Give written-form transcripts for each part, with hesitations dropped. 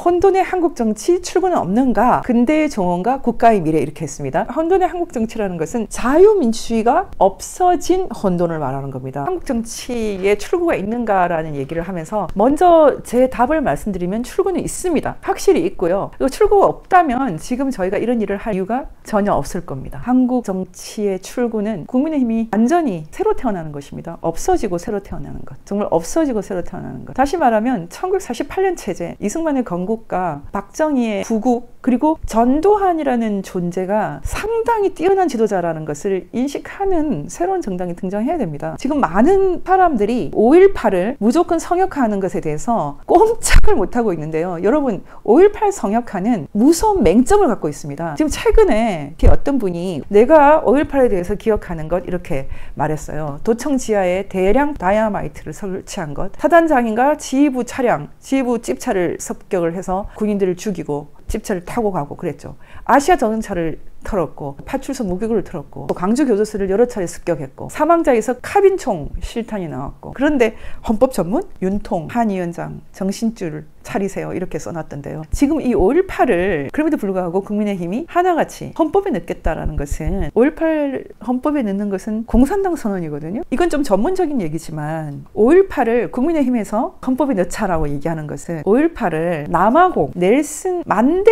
혼돈의 한국 정치 출구는 없는가? 근대의 정원과 국가의 미래 이렇게 했습니다. 혼돈의 한국 정치라는 것은 자유민주주의가 없어진 혼돈을 말하는 겁니다. 한국 정치에 출구가 있는가라는 얘기를 하면서 먼저 제 답을 말씀드리면 출구는 있습니다. 확실히 있고요. 출구가 없다면 지금 저희가 이런 일을 할 이유가 전혀 없을 겁니다. 한국 정치의 출구는 국민의힘이 완전히 새로 태어나는 것입니다. 없어지고 새로 태어나는 것. 정말 없어지고 새로 태어나는 것. 다시 말하면 1948년 체제, 이승만의 건국과 박정희의 구국, 그리고 전두환이라는 존재가 상당히 뛰어난 지도자라는 것을 인식하는 새로운 정당이 등장해야 됩니다. 지금 많은 사람들이 5.18을 무조건 성역화하는 것에 대해서 꼼짝을 못하고 있는데요. 여러분, 5.18 성역화는 무서운 맹점을 갖고 있습니다. 지금 최근에 어떤 분이 내가 5.18에 대해서 기억하는 것 이렇게 말했어요. 도청 지하에 대량 다이아마이트를 설치한 것, 사단장인가 지휘부 차량, 지휘부 찝차를 습격을 해서 군인들을 죽이고 찝차를 타고 가고 그랬죠. 아시아 전차를 털었고 파출소 무기고를 털었고 광주 교도소를 여러 차례 습격했고 사망자에서 카빈총 실탄이 나왔고, 그런데 헌법 전문 윤통 한 위원장 정신줄 차리세요 이렇게 써놨던데요. 지금 이 5.18을 그럼에도 불구하고 국민의힘이 하나같이 헌법에 넣겠다라는 것은, 5.18 헌법에 넣는 것은 공산당 선언이거든요. 이건 좀 전문적인 얘기지만 5.18을 국민의힘에서 헌법에 넣자라고 얘기하는 것은 5.18을 남아공 넬슨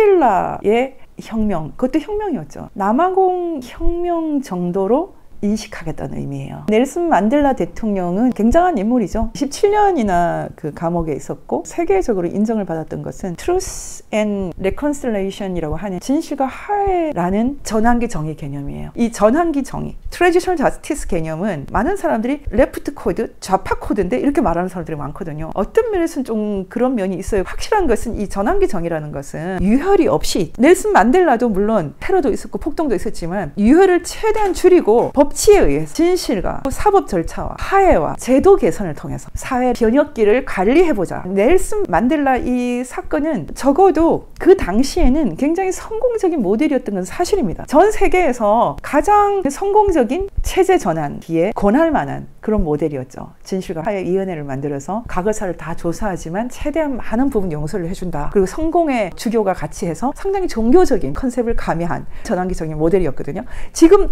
만델라의 혁명, 그것도 혁명이었죠. 남아공 혁명 정도로 인식하겠다는 의미예요. 넬슨 만델라 대통령은 굉장한 인물이죠. 17년이나 그 감옥에 있었고 세계적으로 인정을 받았던 것은 Truth and Reconciliation이라고 하는 진실과 화해라는 전환기 정의 개념이에요. 이 전환기 정의, Transitional Justice 개념은 많은 사람들이 레프트 코드, 좌파 코드인데 이렇게 말하는 사람들이 많거든요. 어떤 면에서는 좀 그런 면이 있어요. 확실한 것은 이 전환기 정의라는 것은 유혈이 없이, 넬슨 만델라도 물론 테러도 있었고 폭동도 있었지만 유혈을 최대한 줄이고 법치에 의해서 진실과 사법 절차와 화해와 제도 개선을 통해서 사회 변혁기를 관리해보자. 넬슨 만델라 이 사건은 적어도 그 당시에는 굉장히 성공적인 모델이었던 건 사실입니다. 전 세계에서 가장 성공적인 체제 전환기에 권할 만한 그런 모델이었죠. 진실과 화해위원회를 만들어서 과거사를 다 조사하지만 최대한 많은 부분 용서를 해준다. 그리고 성공의 주교가 같이 해서 상당히 종교적인 컨셉을 가미한 전환기적인 모델이었거든요. 지금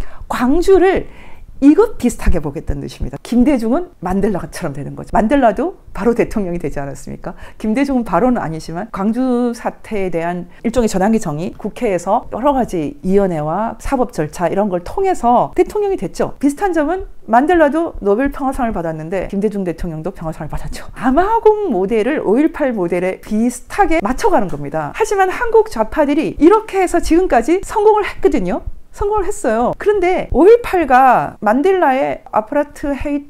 광주를 이것 비슷하게 보겠다는 뜻입니다. 김대중은 만델라처럼 되는 거죠. 만델라도 바로 대통령이 되지 않았습니까? 김대중은 바로는 아니지만 광주 사태에 대한 일종의 전환기 정의, 국회에서 여러 가지 위원회와 사법 절차 이런 걸 통해서 대통령이 됐죠. 비슷한 점은 만델라도 노벨 평화상을 받았는데 김대중 대통령도 평화상을 받았죠. 남아공 모델을 5.18 모델에 비슷하게 맞춰가는 겁니다. 하지만 한국 좌파들이 이렇게 해서 지금까지 성공을 했거든요. 성공을 했어요. 그런데 5.18과 만델라의 아파르트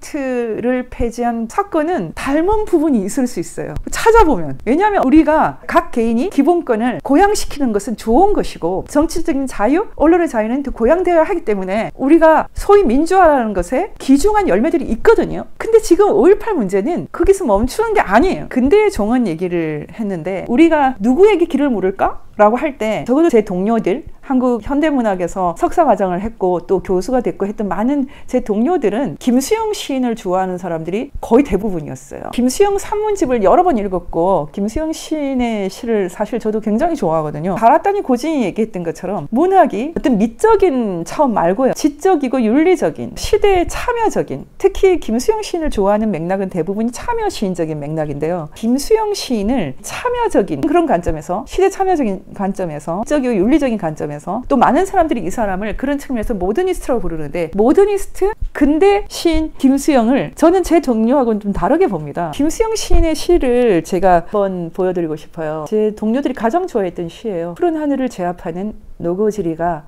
헤이트를 폐지한 사건은 닮은 부분이 있을 수 있어요. 찾아보면. 왜냐하면 우리가 각 개인이 기본권을 고양시키는 것은 좋은 것이고 정치적인 자유, 언론의 자유는 더 고양되어야 하기 때문에 우리가 소위 민주화라는 것에 귀중한 열매들이 있거든요. 근데 지금 5.18 문제는 거기서 멈추는 게 아니에요. 근대의 종언 얘기를 했는데 우리가 누구에게 길을 물을까? 라고 할 때 적어도 제 동료들, 한국 현대문학에서 석사과정을 했고 또 교수가 됐고 했던 많은 제 동료들은 김수영 시인을 좋아하는 사람들이 거의 대부분이었어요. 김수영 산문집을 여러 번 읽었고 김수영 시인의 시를 사실 저도 굉장히 좋아하거든요. 가라타니 고진이 얘기했던 것처럼 문학이 어떤 미적인 차원 말고요, 지적이고 윤리적인, 시대에 참여적인, 특히 김수영 시인을 좋아하는 맥락은 대부분이 참여 시인적인 맥락인데요. 김수영 시인을 참여적인 그런 관점에서, 시대 참여적인 관점에서, 지적이고 윤리적인 관점에서, 또 많은 사람들이 이 사람을 그런 측면에서 모더니스트라고 부르는데, 모더니스트 근대 시인 김수영을 저는 제 동료하고는 좀 다르게 봅니다. 김수영 시인의 시를 제가 한번 보여드리고 싶어요. 제 동료들이 가장 좋아했던 시예요. 푸른 하늘을 제압하는 노고지리가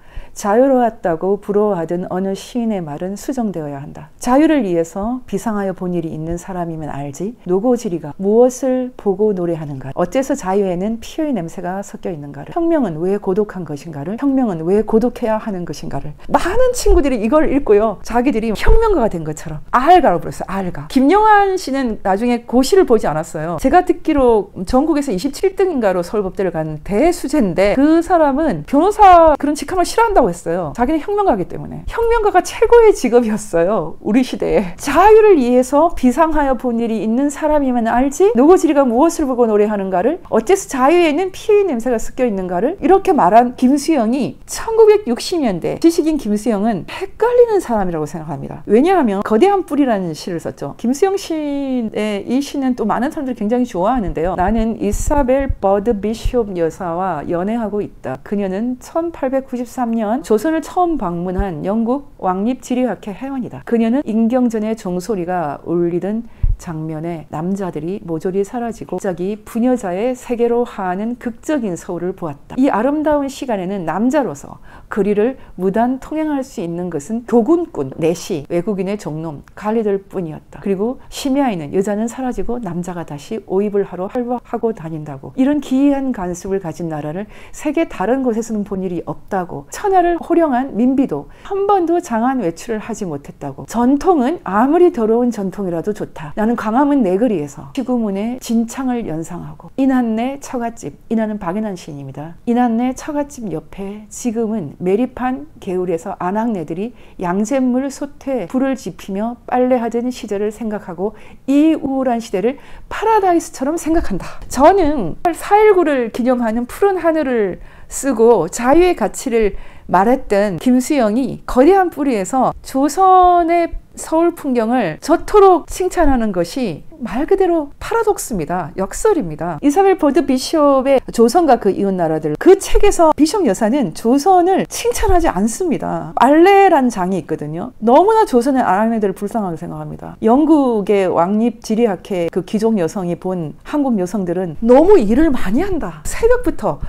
자유로웠다고 부러워하던 어느 시인의 말은 수정되어야 한다. 자유를 위해서 비상하여 본 일이 있는 사람이면 알지 노고지리가 무엇을 보고 노래하는가, 어째서 자유에는 피의 냄새가 섞여 있는가를, 혁명은 왜 고독한 것인가를, 혁명은 왜 고독해야 하는 것인가를. 많은 친구들이 이걸 읽고요, 자기들이 혁명가가 된 것처럼 아알가로 불렀어요. 아알가. 김영환 씨는 나중에 고시를 보지 않았어요. 제가 듣기로 전국에서 27등인가로 서울법대를 간 대수재인데 그 사람은 변호사 변호사 그런 직함을 싫어한다고 했어요. 자기는 혁명가이기 때문에. 혁명가가 최고의 직업이었어요. 우리 시대에. 자유를 위해서 비상하여 본 일이 있는 사람이면 알지 노고지리가 무엇을 보고 노래하는가를, 어째서 자유에는 피의 냄새가 섞여 있는가를 이렇게 말한 김수영이 1960년대 지식인 김수영은 헷갈리는 사람이라고 생각합니다. 왜냐하면 거대한 뿌리라는 시를 썼죠. 김수영 시의 이 시는 또 많은 사람들이 굉장히 좋아하는데요. 나는 이사벨 버드 비숍 여사와 연애하고 있다. 그녀는 1893년 조선을 처음 방문한 영국 왕립지리학회 회원이다. 그녀는 인경전의 종소리가 울리던 장면에 남자들이 모조리 사라지고 갑자기 부녀자의 세계로 하는 극적인 서울을 보았다. 이 아름다운 시간에는 남자로서 거리를 무단 통행할 수 있는 것은 교군꾼, 내시, 외국인의 종놈, 관리들 뿐이었다. 그리고 심야에는 여자는 사라지고 남자가 다시 오입을 하러 활보하고 다닌다고. 이런 기이한 관습을 가진 나라를 세계 다른 곳에서는 본 일이 없다고. 천하를 호령한 민비도 한 번도 장안 외출을 하지 못했다고. 전통은 아무리 더러운 전통이라도 좋다. 나는 광화문 내거리에서 시구문의 진창을 연상하고 이난내 처갓집, 이난은 박인환 시인입니다. 이난내 처갓집 옆에 지금은 매립한 개울에서 아낙네들이 양잿물 솥에 불을 지피며 빨래하던 시절을 생각하고 이 우울한 시대를 파라다이스처럼 생각한다. 저는 4.19를 기념하는 푸른 하늘을 쓰고 자유의 가치를 말했던 김수영이 거대한 뿌리에서 조선의 서울 풍경을 저토록 칭찬하는 것이 말 그대로 파라독스입니다. 역설입니다. 이사벨 버드 비숍의 조선과 그 이웃 나라들, 그 책에서 비숍 여사는 조선을 칭찬하지 않습니다. 말레란 장이 있거든요. 너무나 조선의 아낙네들을 불쌍하게 생각합니다. 영국의 왕립지리학회 그 귀족 여성이 본 한국 여성들은 너무 일을 많이 한다. 새벽부터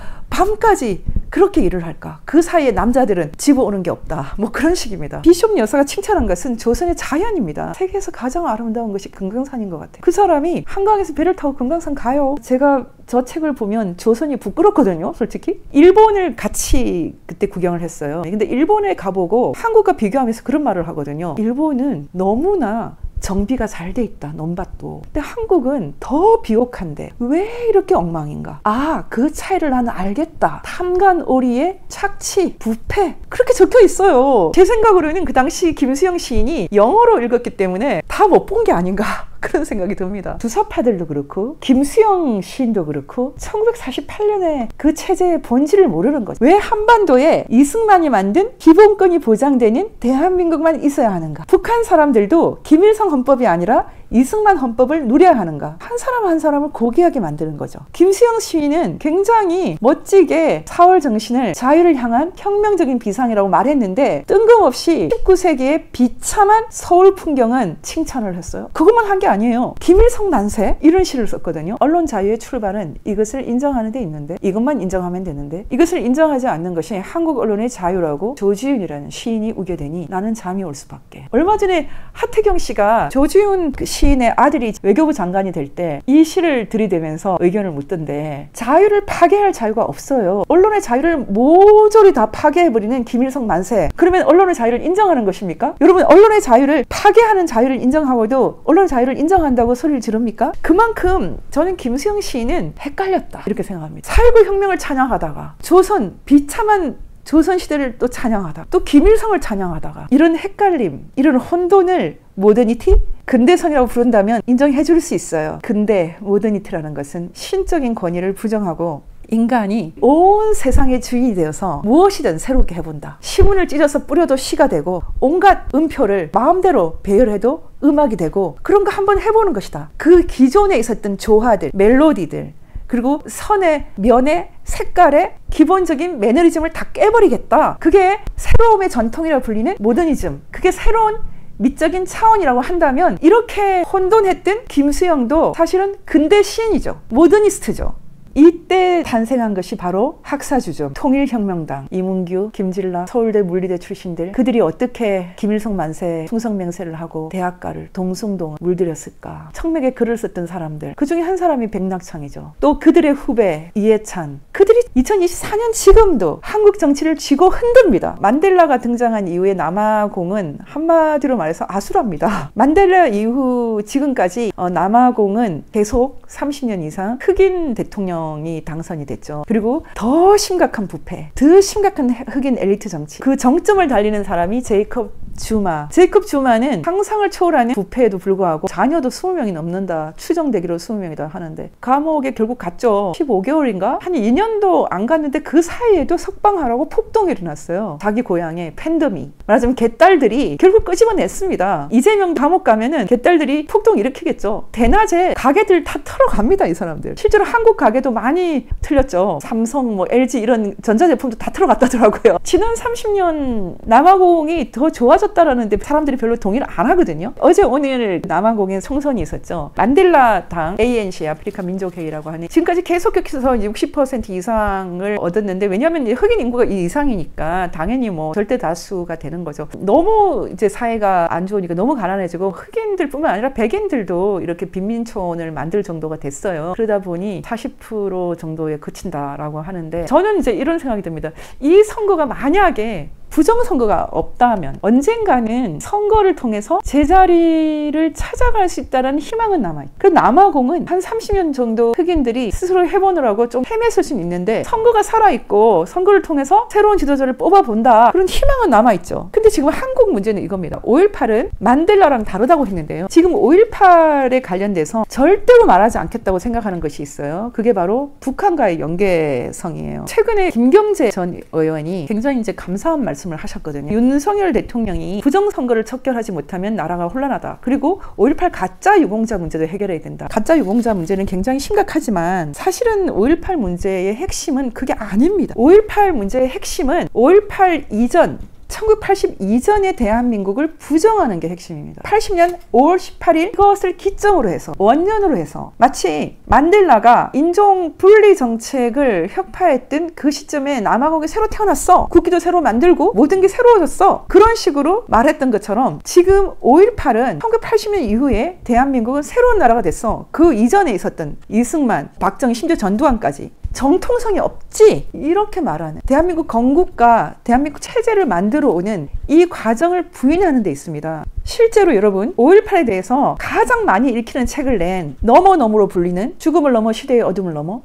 밤까지 그렇게 일을 할까? 그 사이에 남자들은 집 오는 게 없다. 뭐 그런 식입니다. 비숍 여사가 칭찬한 것은 조선의 자연입니다. 세계에서 가장 아름다운 것이 금강산인 것 같아요. 그 사람이 한강에서 배를 타고 금강산 가요. 제가 저 책을 보면 조선이 부끄럽거든요. 솔직히. 일본을 같이 그때 구경을 했어요. 근데 일본에 가보고 한국과 비교하면서 그런 말을 하거든요. 일본은 너무나 정비가 잘 돼 있다. 논밭도. 근데 한국은 더 비옥한데 왜 이렇게 엉망인가? 아, 그 차이를 나는 알겠다. 탐관오리의 착취, 부패 그렇게 적혀 있어요. 제 생각으로는 그 당시 김수영 시인이 영어로 읽었기 때문에 다 못 본 게 아닌가 그런 생각이 듭니다. 주사파들도 그렇고 김수영 시인도 그렇고 1948년에 그 체제의 본질을 모르는 거죠. 왜 한반도에 이승만이 만든 기본권이 보장되는 대한민국만 있어야 하는가? 북한 사람들도 김일성 헌법이 아니라 이승만 헌법을 누려야 하는가? 한 사람 한 사람을 고귀하게 만드는 거죠. 김수영 시인은 굉장히 멋지게 4월 정신을 자유를 향한 혁명적인 비상이라고 말했는데 뜬금없이 19세기의 비참한 서울 풍경은 칭찬을 했어요. 그것만 한 게 아니에요. 김일성 만세 이런 시를 썼거든요. 언론 자유의 출발은 이것을 인정하는 데 있는데 이것만 인정하면 되는데 이것을 인정하지 않는 것이 한국 언론의 자유라고 조지훈이라는 시인이 우겨대니 나는 잠이 올 수밖에. 얼마 전에 하태경 씨가 조지훈 시인의 아들이 외교부 장관이 될 때 이 시를 들이대면서 의견을 묻던데 자유를 파괴할 자유가 없어요. 언론의 자유를 모조리 다 파괴해버리는 김일성 만세. 그러면 언론의 자유를 인정하는 것입니까? 여러분 언론의 자유를 파괴하는 자유를 인정하고도 언론의 자유를 인정한다고 소리를 지릅니까? 그만큼 저는 김수영 시인은 헷갈렸다 이렇게 생각합니다. 4.19 혁명을 찬양하다가 조선 비참한 조선시대를 또 찬양하다 또 김일성을 찬양하다가 이런 헷갈림 이런 혼돈을 모더니티? 근대성이라고 부른다면 인정해 줄 수 있어요. 근데 모더니티라는 것은 신적인 권위를 부정하고 인간이 온 세상의 주인이 되어서 무엇이든 새롭게 해본다. 시문을 찢어서 뿌려도 시가 되고 온갖 음표를 마음대로 배열해도 음악이 되고 그런 거 한번 해보는 것이다. 그 기존에 있었던 조화들, 멜로디들 그리고 선의, 면의, 색깔의 기본적인 매너리즘을 다 깨버리겠다. 그게 새로움의 전통이라고 불리는 모더니즘. 그게 새로운 미적인 차원이라고 한다면 이렇게 혼돈했던 김수영도 사실은 근대 시인이죠. 모더니스트죠. 이때 탄생한 것이 바로 학사주점, 통일혁명당, 이문규, 김질라, 서울대 물리대 출신들 그들이 어떻게 김일성 만세 충성맹세를 하고 대학가를 동숭동을 물들였을까. 청맥에 글을 썼던 사람들 그 중에 한 사람이 백낙창이죠. 또 그들의 후배 이해찬 그들이 2024년 지금도 한국 정치를 쥐고 흔듭니다. 만델라가 등장한 이후에 남아공은 한마디로 말해서 아수라입니다. 만델라 이후 지금까지 남아공은 계속 30년 이상 흑인 대통령이 당선이 됐죠. 그리고 더 심각한 부패, 더 심각한 흑인 엘리트 정치, 그 정점을 달리는 사람이 제이콥 주마는 상상을 초월하는 부패에도 불구하고 자녀도 20명이 넘는다, 추정되기로 20명이다 하는데 감옥에 결국 갔죠. 15개월인가? 한 2년도 안 갔는데 그 사이에도 석방하라고 폭동이 일어났어요. 자기 고향에 팬데믹, 말하자면 개딸들이 결국 끄집어냈습니다. 이재명 감옥 가면은 개딸들이 폭동 일으키겠죠. 대낮에 가게들 다 털어갑니다. 이 사람들. 실제로 한국 가게도 많이 틀렸죠. 삼성, LG 이런 전자제품도 다 털어갔다더라고요. 지난 30년 남아공이 더 좋아졌다라는데 사람들이 별로 동의를 안 하거든요. 어제 오늘 남아공에 총선이 있었죠. 만델라 당 ANC, 아프리카 민족회의라고 하는, 지금까지 계속해서 60% 이상을 얻었는데, 왜냐하면 흑인 인구가 이 이상이니까 당연히 절대 다수가 되는 거죠. 너무 이제 사회가 안 좋으니까 너무 가난해지고 흑인들뿐만 아니라 백인들도 이렇게 빈민촌을 만들 정도가 됐어요. 그러다 보니 40% 정도에 그친다라고 하는데, 저는 이제 이런 생각이 듭니다. 이 선거가 만약에 부정선거가 없다면 언젠가는 선거를 통해서 제자리를 찾아갈 수 있다는 희망은 남아있어요. 그 남아공은 한 30년 정도 흑인들이 스스로 해보느라고 좀 헤맸을 수는 있는데, 선거가 살아있고 선거를 통해서 새로운 지도자를 뽑아본다, 그런 희망은 남아있죠. 근데 지금 한국 문제는 이겁니다. 5.18은 만델라랑 다르다고 했는데요, 지금 5.18에 관련돼서 절대로 말하지 않겠다고 생각하는 것이 있어요. 그게 바로 북한과의 연계성이에요. 최근에 김경재 전 의원이 굉장히 이제 감사한 말씀을 하셨거든요. 윤석열 대통령이 부정선거를 척결하지 못하면 나라가 혼란하다. 그리고 5.18 가짜 유공자 문제도 해결해야 된다. 가짜 유공자 문제는 굉장히 심각하지만 사실은 5.18 문제의 핵심은 그게 아닙니다. 5.18 문제의 핵심은 5.18 이전, 1982전의 대한민국을 부정하는 게 핵심입니다. 80년 5월 18일 그것을 기점으로 해서, 원년으로 해서, 마치 만델라가 인종 분리 정책을 혁파했던 그 시점에 남아공이 새로 태어났어, 국기도 새로 만들고 모든 게 새로워졌어, 그런 식으로 말했던 것처럼 지금 5.18은 1980년 이후에 대한민국은 새로운 나라가 됐어. 그 이전에 있었던 이승만, 박정희, 심지어 전두환까지 정통성이 없지, 이렇게 말하는, 대한민국 건국과 대한민국 체제를 만들어 오는 이 과정을 부인하는 데 있습니다. 실제로 여러분, 5.18에 대해서 가장 많이 읽히는 책을 낸, 너머너머로 불리는 죽음을 넘어 시대의 어둠을 넘어,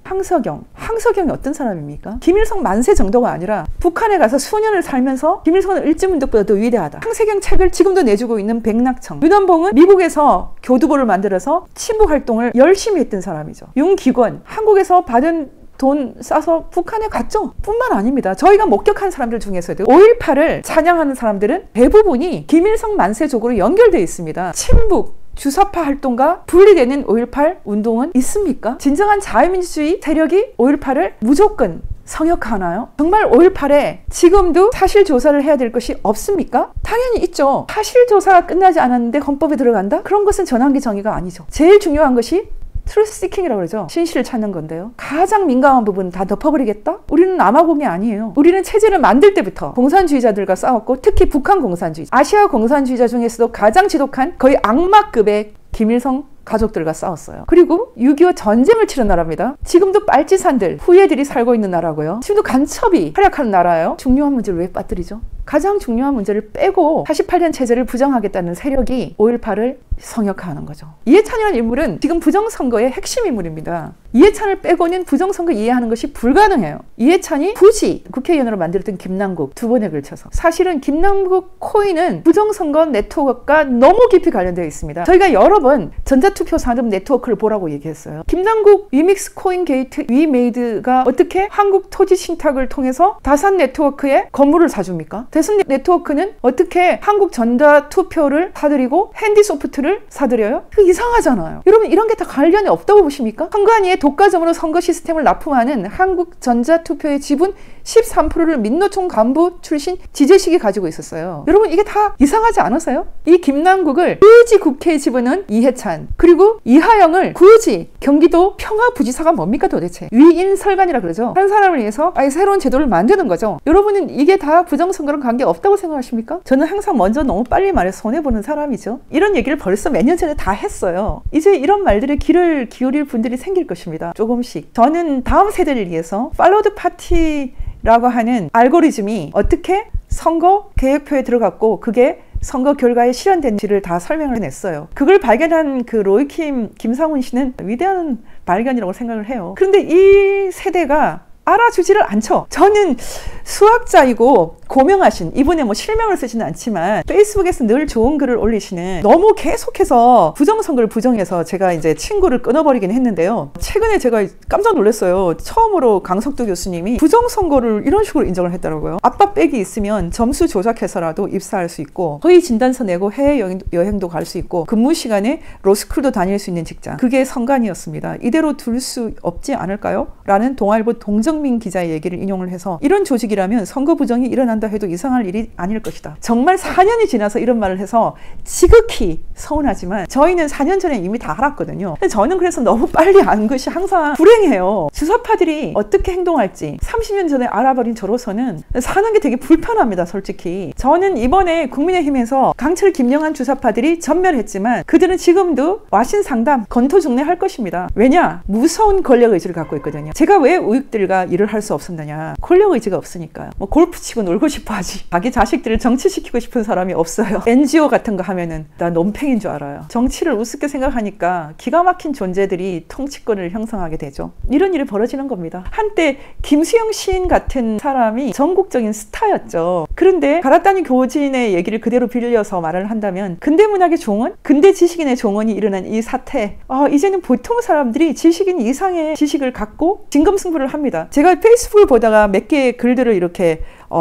황석영이 어떤 사람입니까? 김일성 만세 정도가 아니라 북한에 가서 수년을 살면서 김일성은 을지문덕보다 더 위대하다, 황석영 책을 지금도 내주고 있는 백낙청, 윤원봉은 미국에서 교두보를 만들어서 친북 활동을 열심히 했던 사람이죠. 윤기권, 한국에서 받은 돈 싸서 북한에 갔죠. 뿐만 아닙니다. 저희가 목격한 사람들 중에서도 5.18을 찬양하는 사람들은 대부분이 김일성 만세족으로 연결되어 있습니다. 친북, 주사파 활동과 분리되는 5.18 운동은 있습니까? 진정한 자유민주주의 세력이 5.18을 무조건 성역하나요? 정말 5.18에 지금도 사실조사를 해야 될 것이 없습니까? 당연히 있죠. 사실조사가 끝나지 않았는데 헌법에 들어간다? 그런 것은 전환기 정의가 아니죠. 제일 중요한 것이 트루스 시킹이라고 그러죠. 진실을 찾는 건데요. 가장 민감한 부분 다 덮어버리겠다? 우리는 남아공이 아니에요. 우리는 체제를 만들 때부터 공산주의자들과 싸웠고, 특히 북한 공산주의자, 아시아 공산주의자 중에서도 가장 지독한 거의 악마급의 김일성 가족들과 싸웠어요. 그리고 6.25 전쟁을 치른 나라입니다. 지금도 빨치산들, 후예들이 살고 있는 나라고요. 지금도 간첩이 활약하는 나라예요. 중요한 문제를 왜 빠뜨리죠? 가장 중요한 문제를 빼고 48년 체제를 부정하겠다는 세력이 5.18을 성역화하는 거죠. 이해찬이라는 인물은 지금 부정선거의 핵심 인물입니다. 이해찬을 빼고는 부정선거 이해하는 것이 불가능해요. 이해찬이 굳이 국회의원으로 만들었던 김남국, 두 번에 걸쳐서. 사실은 김남국 코인은 부정선거 네트워크가 너무 깊이 관련되어 있습니다. 저희가 여러 번 전자투표 산업 네트워크를 보라고 얘기했어요. 김남국 위믹스 코인 게이트 위메이드가 어떻게 한국 토지 신탁을 통해서 다산 네트워크에 건물을 사줍니까? 대선 네트워크는 어떻게 한국 전자투표를 사들이고 핸디소프트를 사들여요? 그 이상하잖아요. 여러분, 이런 게 다 관련이 없다고 보십니까? 선관위에 독과점으로 선거 시스템을 납품하는 한국 전자투표의 지분 13%를 민노총 간부 출신 지재식이 가지고 있었어요. 여러분, 이게 다 이상하지 않으세요? 이 김남국을 굳이 국회에 집어넣은 이해찬, 그리고 이하영을 굳이 경기도 평화부지사가 뭡니까 도대체? 위인설관이라 그러죠. 한 사람을 위해서 아예 새로운 제도를 만드는 거죠. 여러분은 이게 다 부정선거랑 관계 없다고 생각하십니까? 저는 항상 먼저 너무 빨리 말해서 손해보는 사람이죠. 이런 얘기를 벌써 몇 년 전에 다 했어요. 이제 이런 말들에 귀를 기울일 분들이 생길 것입니다. 것입니다. 조금씩. 저는 다음 세대를 위해서 팔로드 파티라고 하는 알고리즘이 어떻게 선거 계획표에 들어갔고 그게 선거 결과에 실현된지를 다 설명을 해냈어요. 그걸 발견한 그 로이킴 김상훈 씨는 위대한 발견이라고 생각을 해요. 그런데 이 세대가 알아주지를 않죠. 저는 수학자이고 고명하신, 이분의 뭐 실명을 쓰지는 않지만 페이스북에서 늘 좋은 글을 올리시는, 너무 계속해서 부정선거를 부정해서 제가 이제 친구를 끊어버리긴 했는데요. 최근에 제가 깜짝 놀랐어요. 처음으로 강석두 교수님이 부정선거를 이런 식으로 인정을 했더라고요. 아빠 백이 있으면 점수 조작해서라도 입사할 수 있고, 허위 진단서 내고 해외여행도 갈 수 있고, 근무 시간에 로스쿨도 다닐 수 있는 직장, 그게 선관이었습니다. 이대로 둘 수 없지 않을까요? 라는 동아일보 동정민 기자의 얘기를 인용을 해서, 이런 조직이라면 선거 부정이 일어난다 해도 이상할 일이 아닐 것이다. 정말 4년이 지나서 이런 말을 해서 지극히 서운하지만 저희는 4년 전에 이미 다 알았거든요. 근데 저는 그래서 너무 빨리 안 것이 항상 불행해요. 주사파들이 어떻게 행동할지 30년 전에 알아버린 저로서는 사는 게 되게 불편합니다. 솔직히 저는 이번에 국민의힘에서 강철 김영한 주사파들이 전멸했지만 그들은 지금도 와신 상담 건토중례 할 것입니다. 왜냐? 무서운 권력 의지를 갖고 있거든요. 제가 왜 우익들과 일을 할 수 없었느냐? 권력 의지가 없으니까요. 뭐 골프 치고 놀고 싶어 하지, 자기 자식들을 정치시키고 싶은 사람이 없어요. NGO 같은 거 하면은 나 논팽인 줄 알아요. 정치를 우습게 생각하니까 기가 막힌 존재들이 통치권을 형성하게 되죠. 이런 일이 벌어지는 겁니다. 한때 김수영 시인 같은 사람이 전국적인 스타였죠. 그런데 가라타니 교진의 얘기를 그대로 빌려서 말을 한다면, 근대문학의 종언, 근대 지식인의 종언이 일어난 이 사태, 이제는 보통 사람들이 지식인 이상의 지식을 갖고 진검승부를 합니다. 제가 페이스북을 보다가 몇 개의 글들을 이렇게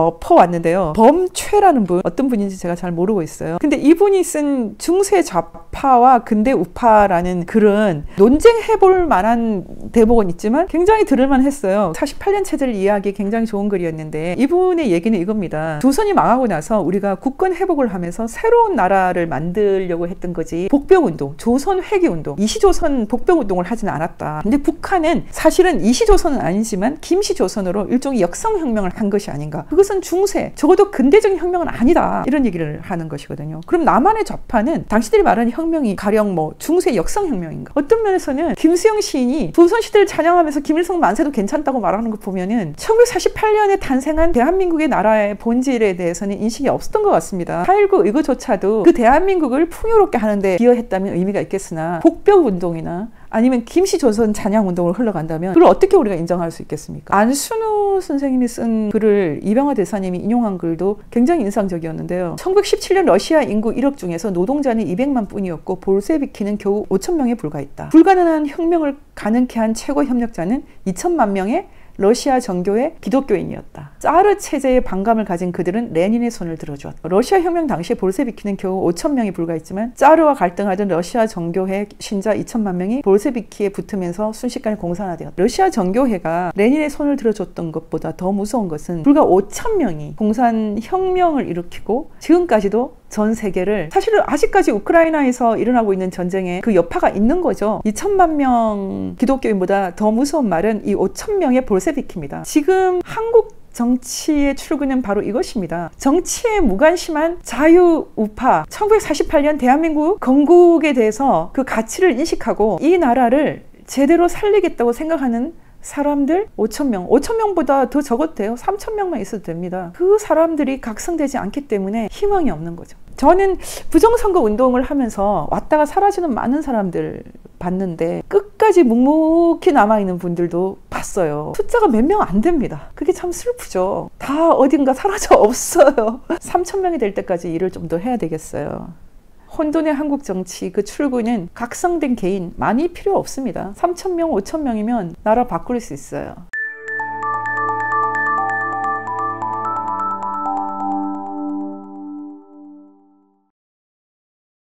퍼왔는데요. 범최라는 분, 어떤 분인지 제가 잘 모르고 있어요. 근데 이분이 쓴 중세 좌파와 근대 우파라는 글은 논쟁해볼 만한 대목은 있지만 굉장히 들을만 했어요. 48년 체제를 이해하기 굉장히 좋은 글이었는데, 이분의 얘기는 이겁니다. 조선이 망하고 나서 우리가 국권 회복을 하면서 새로운 나라를 만들려고 했던 거지, 복병운동, 조선 회귀운동, 이시조선 복병운동을 하지는 않았다. 근데 북한은 사실은 이시조선은 아니지만 김시조선으로 일종의 역성혁명을 한 것이 아닌가. 그것은 중세, 적어도 근대적인 혁명은 아니다, 이런 얘기를 하는 것이거든요. 그럼 남한의 좌파는 당신들이 말하는 혁명이 가령 뭐 중세 역성혁명인가? 어떤 면에서는 김수영 시인이 조선시대를 찬양하면서 김일성 만세도 괜찮다고 말하는 거 보면은 1948년에 탄생한 대한민국의 나라의 본질에 대해서는 인식이 없었던 것 같습니다. 4.19 이거조차도 그 대한민국을 풍요롭게 하는데 기여했다면 의미가 있겠으나, 복병운동이나 아니면 김시조선 찬양운동을 흘러간다면 그걸 어떻게 우리가 인정할 수 있겠습니까? 안순우 선생님이 쓴 글을 이병화 대사님이 인용한 글도 굉장히 인상적이었는데요. 1917년 러시아 인구 1억 중에서 노동자는 200만 뿐이었고 볼셰비키는 겨우 5천 명에 불과했다. 불가능한 혁명을 가능케 한 최고 협력자는 2천만 명의 러시아 정교의 기독교인이었다. 짜르 체제에 반감을 가진 그들은 레닌의 손을 들어주었다. 러시아 혁명 당시 볼셰비키는 겨우 5천 명이 불과했지만 짜르와 갈등하던 러시아 정교회 신자 2천만 명이 볼셰비키에 붙으면서 순식간에 공산화되었다. 러시아 정교회가 레닌의 손을 들어줬던 것보다 더 무서운 것은 불과 5천 명이 공산혁명을 일으키고 지금까지도 전 세계를, 사실은 아직까지 우크라이나에서 일어나고 있는 전쟁에 그 여파가 있는 거죠. 2천만 명 기독교인보다 더 무서운 말은 이 5천 명의 볼셰비키입니다. 지금 한국 정치의 출구는 바로 이것입니다. 정치에 무관심한 자유우파, 1948년 대한민국 건국에 대해서 그 가치를 인식하고 이 나라를 제대로 살리겠다고 생각하는 사람들 5,000명, 5,000명보다 더 적어도 돼요. 3,000명만 있어도 됩니다. 그 사람들이 각성되지 않기 때문에 희망이 없는 거죠. 저는 부정선거 운동을 하면서 왔다가 사라지는 많은 사람들 봤는데 끝까지 묵묵히 남아있는 분들도 봤어요. 숫자가 몇 명 안 됩니다. 그게 참 슬프죠. 다 어딘가 사라져 없어요. 3,000명이 될 때까지 일을 좀 더 해야 되겠어요. 혼돈의 한국 정치, 그 출구는 각성된 개인 많이 필요 없습니다. 3,000명, 5,000명이면 나라 바꿀 수 있어요.